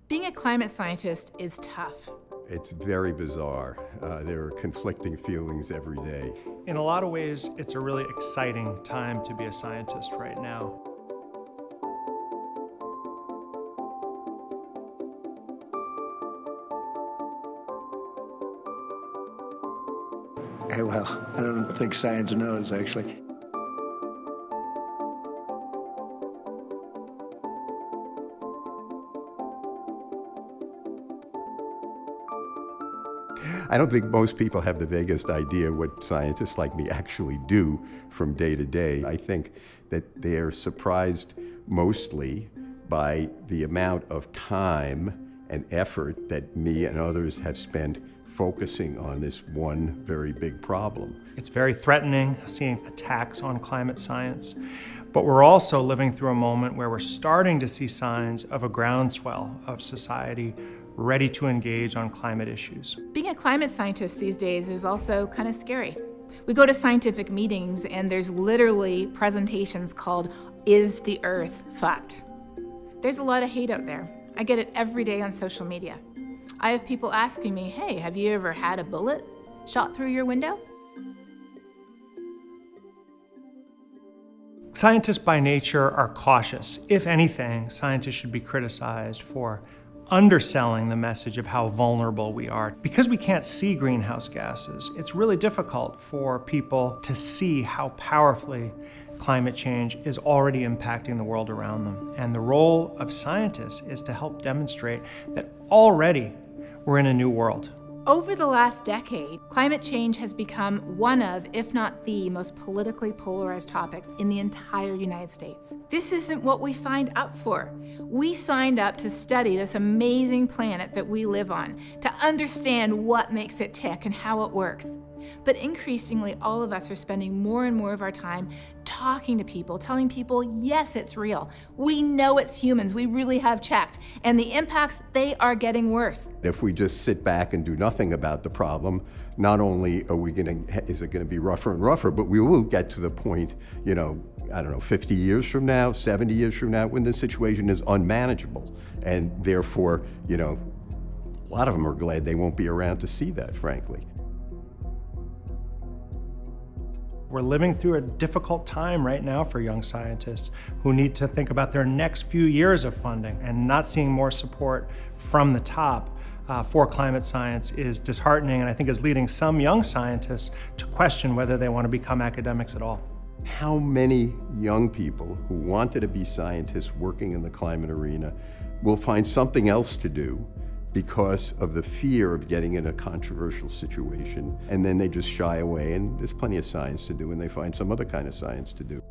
Being a climate scientist is tough. It's very bizarre. There are conflicting feelings every day. In a lot of ways, it's a really exciting time to be a scientist right now. Well, I don't think science knows, actually. I don't think most people have the vaguest idea what scientists like me actually do from day to day. I think that they're surprised mostly by the amount of time and effort that me and others have spent focusing on this one very big problem. It's very threatening seeing attacks on climate science, but we're also living through a moment where we're starting to see signs of a groundswell of society ready to engage on climate issues. Being a climate scientist these days is also kind of scary. We go to scientific meetings and there's literally presentations called, "Is the Earth Fucked?" There's a lot of hate out there. I get it every day on social media. I have people asking me, hey, have you ever had a bullet shot through your window? Scientists by nature are cautious. If anything, scientists should be criticized for underselling the message of how vulnerable we are. Because we can't see greenhouse gases, it's really difficult for people to see how powerfully climate change is already impacting the world around them. And the role of scientists is to help demonstrate that already we're in a new world. Over the last decade, climate change has become one of, if not the, most politically polarized topics in the entire United States. This isn't what we signed up for. We signed up to study this amazing planet that we live on, to understand what makes it tick and how it works. But increasingly, all of us are spending more and more of our time talking to people, telling people, yes, it's real. We know it's humans. We really have checked. And the impacts, they are getting worse. If we just sit back and do nothing about the problem, not only are we is it going to be rougher and rougher, but we will get to the point, I don't know, 50 years from now, 70 years from now, when the situation is unmanageable. And therefore, a lot of them are glad they won't be around to see that, frankly. We're living through a difficult time right now for young scientists who need to think about their next few years of funding, and not seeing more support from the top for climate science is disheartening, and I think is leading some young scientists to question whether they want to become academics at all. How many young people who wanted to be scientists working in the climate arena will find something else to do because of the fear of getting in a controversial situation, and then they just shy away, and there's plenty of science to do, and they find some other kind of science to do.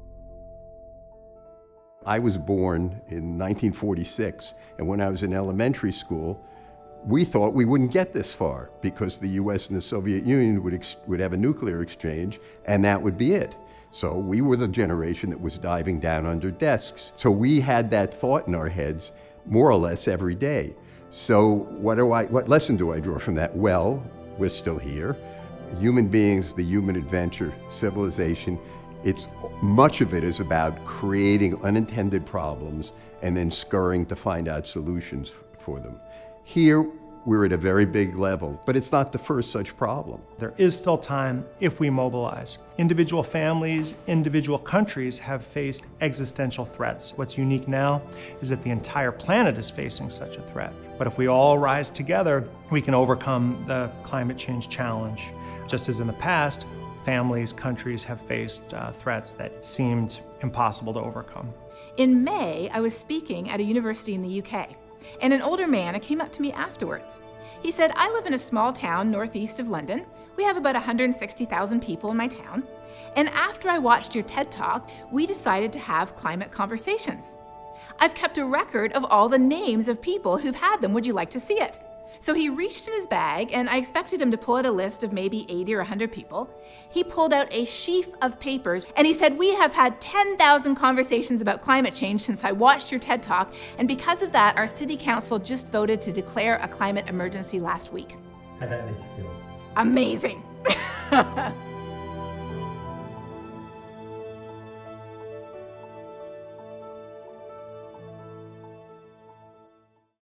I was born in 1946, and when I was in elementary school, we thought we wouldn't get this far because the US and the Soviet Union would have a nuclear exchange, and that would be it. So we were the generation that was diving down under desks. So we had that thought in our heads more or less every day. So what lesson do I draw from that? Well, we're still here. Human beings, the human adventure, civilization, much of it is about creating unintended problems and then scurrying to find out solutions for them. Here, we're at a very big level, but it's not the first such problem. There is still time if we mobilize. Individual families, individual countries have faced existential threats. What's unique now is that the entire planet is facing such a threat. But if we all rise together, we can overcome the climate change challenge. Just as in the past, families, countries have faced threats that seemed impossible to overcome. In May, I was speaking at a university in the UK. And an older man came up to me afterwards. He said, I live in a small town northeast of London. We have about 160,000 people in my town. And after I watched your TED Talk, we decided to have climate conversations. I've kept a record of all the names of people who've had them. Would you like to see it? So he reached in his bag, and I expected him to pull out a list of maybe 80 or 100 people. He pulled out a sheaf of papers, and he said, we have had 10,000 conversations about climate change since I watched your TED Talk, and because of that, our city council just voted to declare a climate emergency last week. How'd that make you feel? Amazing.